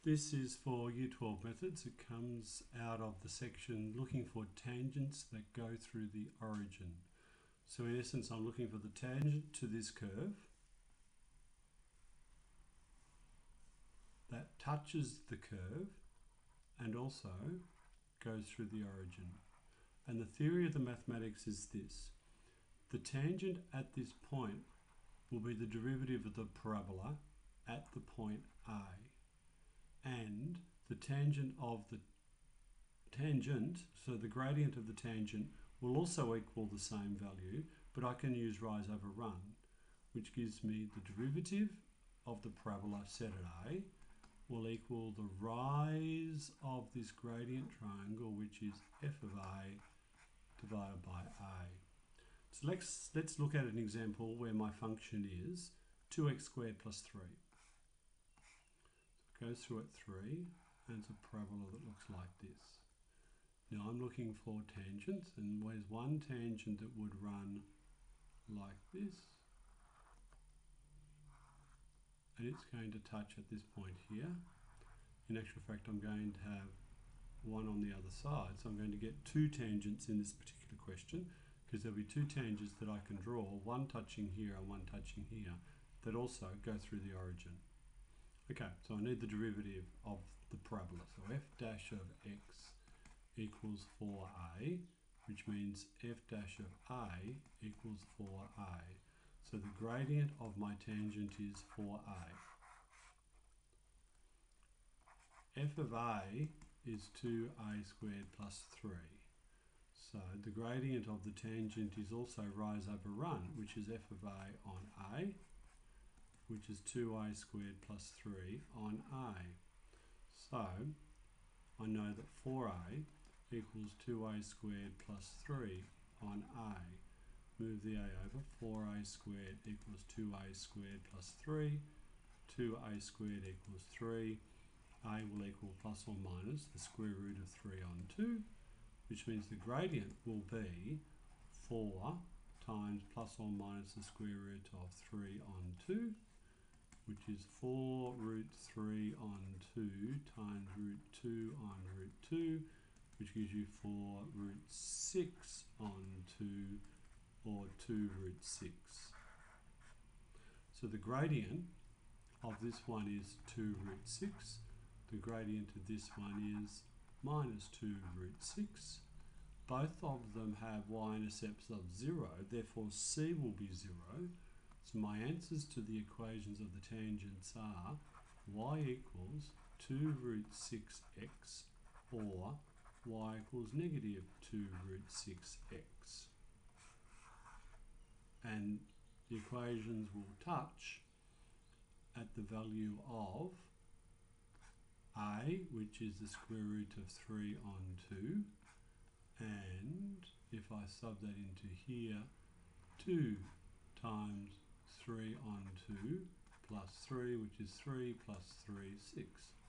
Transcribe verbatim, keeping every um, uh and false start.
This is for Year twelve methods. It comes out of the section looking for tangents that go through the origin. So in essence, I'm looking for the tangent to this curve that touches the curve and also goes through the origin. And the theory of the mathematics is this. The tangent at this point will be the derivative of the parabola at the point A. And the tangent of the tangent, so the gradient of the tangent, will also equal the same value, but I can use rise over run, which gives me the derivative of the parabola set at A will equal the rise of this gradient triangle, which is f of A divided by A. So let's, let's look at an example where my function is two x squared plus three. Goes through at three, and it's a parabola that looks like this. Now I'm looking for tangents, and there's one tangent that would run like this, and it's going to touch at this point here. In actual fact, I'm going to have one on the other side, so I'm going to get two tangents in this particular question, because there'll be two tangents that I can draw, one touching here and one touching here, that also go through the origin. Okay, so I need the derivative of the parabola. So f dash of x equals four a, which means f dash of a equals four a. So the gradient of my tangent is four a. F of a is two a squared plus three. So the gradient of the tangent is also rise over run, which is f of a on a, which is two a squared plus three on A. So I know that four a equals two a squared plus three on A. Move the A over, four a squared equals two a squared plus three, two a squared equals three, A will equal plus or minus the square root of three on two, which means the gradient will be four times plus or minus the square root of three on two, which is four root three on two times root two on root two, which gives you four root six on two, or two root six. So the gradient of this one is two root six. The gradient of this one is minus two root six. Both of them have y-intercepts of zero, therefore C will be zero. So my answers to the equations of the tangents are y equals two root six x or y equals negative two root six x. And the equations will touch at the value of a, which is the square root of three on two, and if I sub that into here, two times three on two plus three, which is three plus three, six.